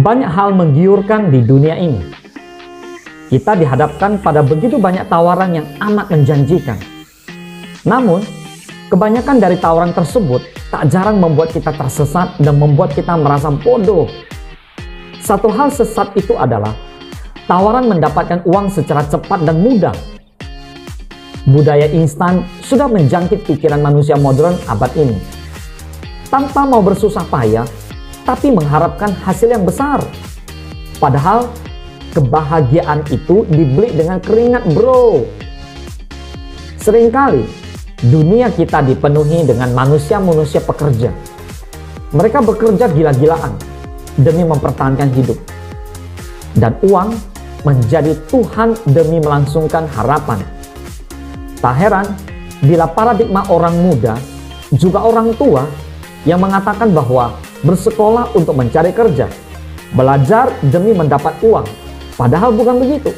Banyak hal menggiurkan di dunia ini. Kita dihadapkan pada begitu banyak tawaran yang amat menjanjikan. Namun, kebanyakan dari tawaran tersebut tak jarang membuat kita tersesat dan membuat kita merasa bodoh. Satu hal sesat itu adalah tawaran mendapatkan uang secara cepat dan mudah. Budaya instan sudah menjangkit pikiran manusia modern abad ini. Tanpa mau bersusah payah, tapi mengharapkan hasil yang besar. Padahal kebahagiaan itu dibeli dengan keringat, bro. Seringkali dunia kita dipenuhi dengan manusia-manusia pekerja. Mereka bekerja gila-gilaan demi mempertahankan hidup. Dan uang menjadi Tuhan demi melangsungkan harapan. Tak heran bila paradigma orang muda, juga orang tua yang mengatakan bahwa bersekolah untuk mencari kerja, belajar demi mendapat uang. Padahal bukan begitu.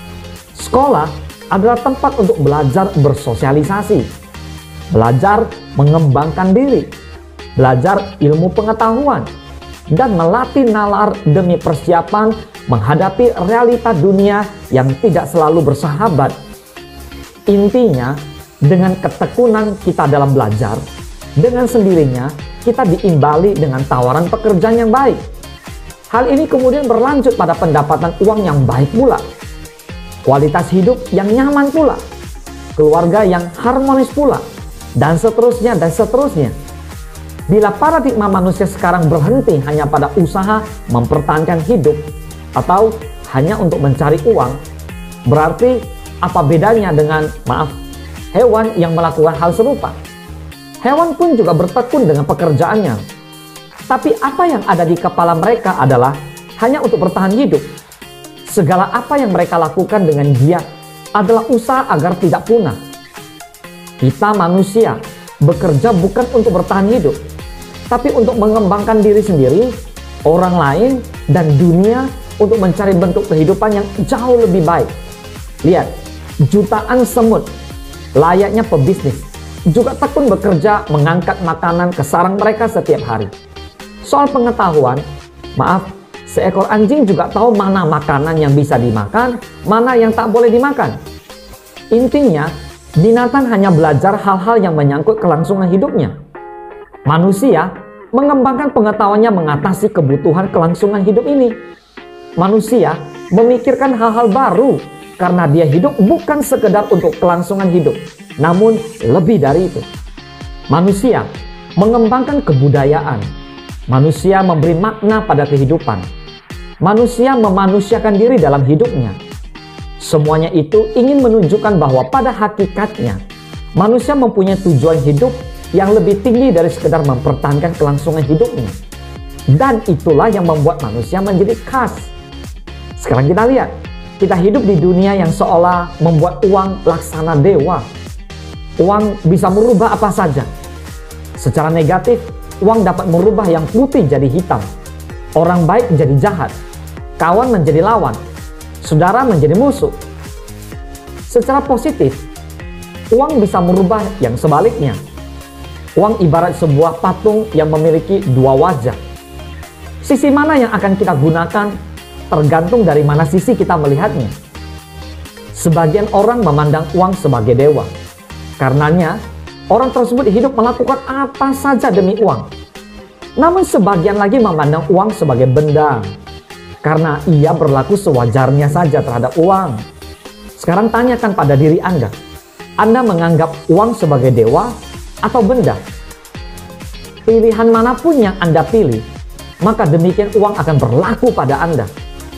Sekolah adalah tempat untuk belajar bersosialisasi, belajar mengembangkan diri, belajar ilmu pengetahuan, dan melatih nalar demi persiapan menghadapi realita dunia yang tidak selalu bersahabat. Intinya, dengan ketekunan kita dalam belajar, dengan sendirinya kita diimbali dengan tawaran pekerjaan yang baik. Hal ini kemudian berlanjut pada pendapatan uang yang baik pula, kualitas hidup yang nyaman pula, keluarga yang harmonis pula, dan seterusnya dan seterusnya. Bila paradigma manusia sekarang berhenti hanya pada usaha mempertahankan hidup atau hanya untuk mencari uang, berarti apa bedanya dengan, hewan yang melakukan hal serupa? Hewan pun juga bertekun dengan pekerjaannya. Tapi apa yang ada di kepala mereka adalah hanya untuk bertahan hidup. Segala apa yang mereka lakukan dengan giat adalah usaha agar tidak punah. Kita manusia bekerja bukan untuk bertahan hidup, tapi untuk mengembangkan diri sendiri, orang lain, dan dunia untuk mencari bentuk kehidupan yang jauh lebih baik. Lihat, jutaan semut, layaknya pebisnis, juga tekun bekerja mengangkat makanan ke sarang mereka setiap hari. Soal pengetahuan, seekor anjing juga tahu mana makanan yang bisa dimakan, mana yang tak boleh dimakan. Intinya, binatang hanya belajar hal-hal yang menyangkut kelangsungan hidupnya. Manusia mengembangkan pengetahuannya mengatasi kebutuhan kelangsungan hidup ini. Manusia memikirkan hal-hal baru karena dia hidup bukan sekedar untuk kelangsungan hidup, namun lebih dari itu. Manusia mengembangkan kebudayaan. Manusia memberi makna pada kehidupan. Manusia memanusiakan diri dalam hidupnya. Semuanya itu ingin menunjukkan bahwa pada hakikatnya manusia mempunyai tujuan hidup yang lebih tinggi dari sekedar mempertahankan kelangsungan hidupnya. Dan itulah yang membuat manusia menjadi khas. Sekarang kita lihat, kita hidup di dunia yang seolah membuat uang laksana dewa. Uang bisa merubah apa saja. Secara negatif, uang dapat merubah yang putih jadi hitam, orang baik menjadi jahat, kawan menjadi lawan, saudara menjadi musuh. Secara positif, uang bisa merubah yang sebaliknya. Uang ibarat sebuah patung yang memiliki dua wajah. Sisi mana yang akan kita gunakan tergantung dari mana sisi kita melihatnya. Sebagian orang memandang uang sebagai dewa. Karenanya, orang tersebut hidup melakukan apa saja demi uang. Namun sebagian lagi memandang uang sebagai benda, karena ia berlaku sewajarnya saja terhadap uang. Sekarang tanyakan pada diri Anda menganggap uang sebagai dewa atau benda? Pilihan manapun yang Anda pilih, maka demikian uang akan berlaku pada Anda.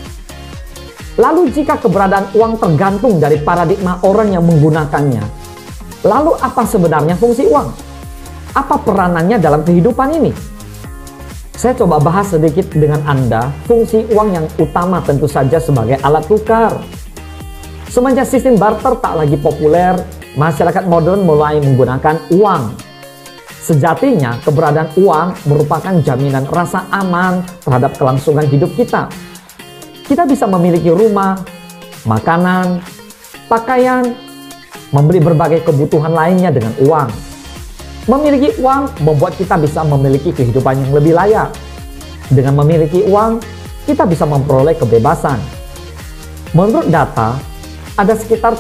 Lalu jika keberadaan uang tergantung dari paradigma orang yang menggunakannya, lalu apa sebenarnya fungsi uang? Apa peranannya dalam kehidupan ini? Saya coba bahas sedikit dengan Anda fungsi uang yang utama tentu saja sebagai alat tukar. Semenjak sistem barter tak lagi populer, masyarakat modern mulai menggunakan uang. Sejatinya keberadaan uang merupakan jaminan rasa aman terhadap kelangsungan hidup kita. Kita bisa memiliki rumah, makanan, pakaian, membeli berbagai kebutuhan lainnya dengan uang. Memiliki uang membuat kita bisa memiliki kehidupan yang lebih layak. Dengan memiliki uang, kita bisa memperoleh kebebasan. Menurut data, ada sekitar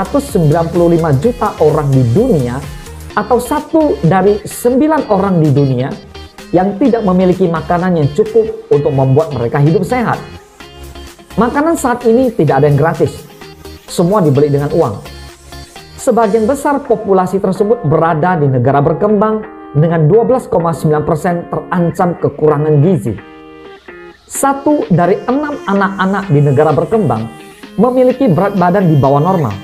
795 juta orang di dunia, atau 1 dari 9 orang di dunia yang tidak memiliki makanan yang cukup untuk membuat mereka hidup sehat. Makanan saat ini tidak ada yang gratis, semua dibeli dengan uang. Sebagian besar populasi tersebut berada di negara berkembang dengan 12,9% terancam kekurangan gizi. 1 dari 6 anak-anak di negara berkembang memiliki berat badan di bawah normal.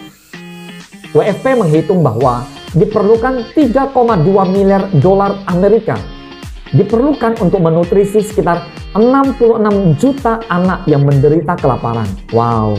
WFP menghitung bahwa diperlukan 3,2 miliar dolar Amerika diperlukan untuk menutrisi sekitar 66 juta anak yang menderita kelaparan. Wow.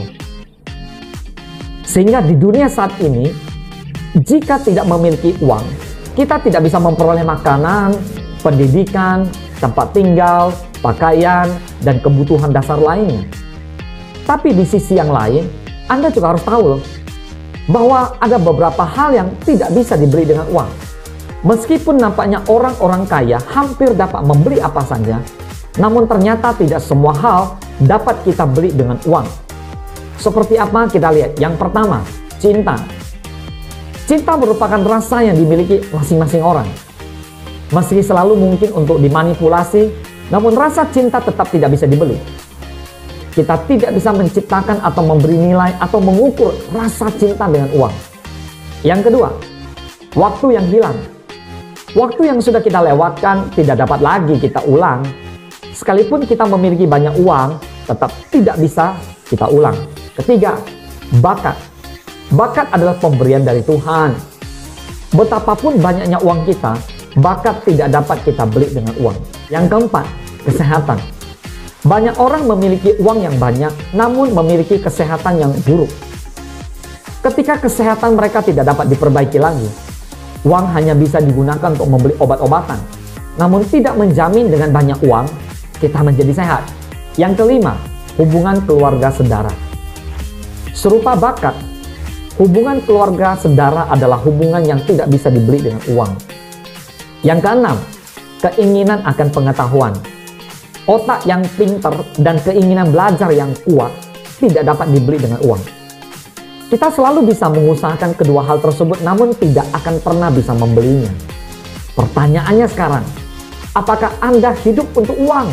Sehingga di dunia saat ini, jika tidak memiliki uang, kita tidak bisa memperoleh makanan, pendidikan, tempat tinggal, pakaian, dan kebutuhan dasar lainnya. Tapi di sisi yang lain, Anda juga harus tahu loh, bahwa ada beberapa hal yang tidak bisa dibeli dengan uang. Meskipun nampaknya orang-orang kaya hampir dapat membeli apa saja, namun ternyata tidak semua hal dapat kita beli dengan uang. Seperti apa kita lihat? Yang pertama, cinta. Cinta merupakan rasa yang dimiliki masing-masing orang. Meski selalu mungkin untuk dimanipulasi, namun rasa cinta tetap tidak bisa dibeli. Kita tidak bisa menciptakan atau memberi nilai atau mengukur rasa cinta dengan uang. Yang kedua, waktu yang hilang. Waktu yang sudah kita lewatkan tidak dapat lagi kita ulang. Sekalipun kita memiliki banyak uang, tetap tidak bisa kita ulang. Ketiga, bakat. Bakat adalah pemberian dari Tuhan. Betapapun banyaknya uang kita, bakat tidak dapat kita beli dengan uang. Yang keempat, kesehatan. Banyak orang memiliki uang yang banyak, namun memiliki kesehatan yang buruk. Ketika kesehatan mereka tidak dapat diperbaiki lagi, uang hanya bisa digunakan untuk membeli obat-obatan. Namun tidak menjamin dengan banyak uang, kita menjadi sehat. Yang kelima, hubungan keluarga saudara. Serupa bakat, hubungan keluarga saudara adalah hubungan yang tidak bisa dibeli dengan uang. Yang keenam, keinginan akan pengetahuan. Otak yang pintar dan keinginan belajar yang kuat tidak dapat dibeli dengan uang. Kita selalu bisa mengusahakan kedua hal tersebut, namun tidak akan pernah bisa membelinya. Pertanyaannya sekarang, apakah Anda hidup untuk uang?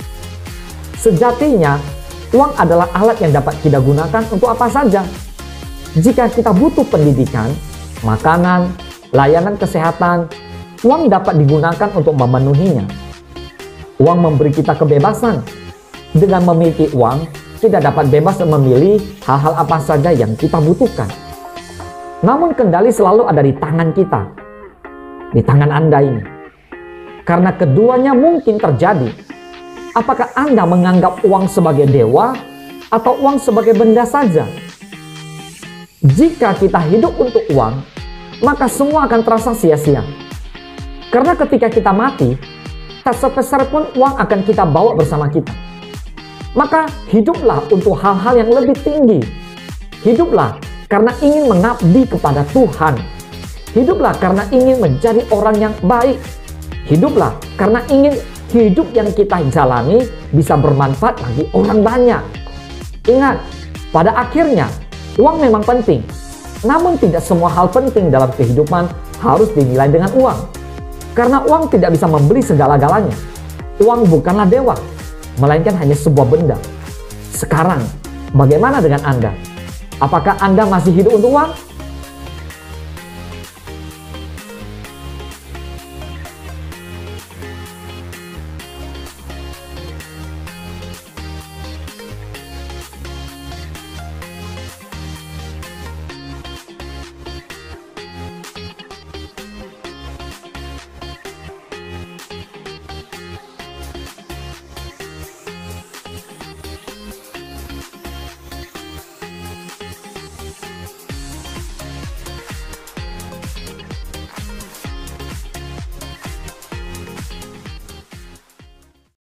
Sejatinya, uang adalah alat yang dapat kita gunakan untuk apa saja. Jika kita butuh pendidikan, makanan, layanan kesehatan, uang dapat digunakan untuk memenuhinya. Uang memberi kita kebebasan. Dengan memiliki uang, kita dapat bebas memilih hal-hal apa saja yang kita butuhkan. Namun kendali selalu ada di tangan kita, di tangan Anda ini. Karena keduanya mungkin terjadi. Apakah Anda menganggap uang sebagai dewa atau uang sebagai benda saja? Jika kita hidup untuk uang, maka semua akan terasa sia-sia. Karena ketika kita mati, tak sepeser pun uang akan kita bawa bersama kita. Maka hiduplah untuk hal-hal yang lebih tinggi. Hiduplah karena ingin mengabdi kepada Tuhan. Hiduplah karena ingin menjadi orang yang baik. Hiduplah karena ingin hidup yang kita jalani bisa bermanfaat bagi orang banyak. Ingat, pada akhirnya uang memang penting. Namun tidak semua hal penting dalam kehidupan harus dinilai dengan uang. Karena uang tidak bisa membeli segala-galanya. Uang bukanlah dewa, melainkan hanya sebuah benda. Sekarang, bagaimana dengan Anda? Apakah Anda masih hidup untuk uang?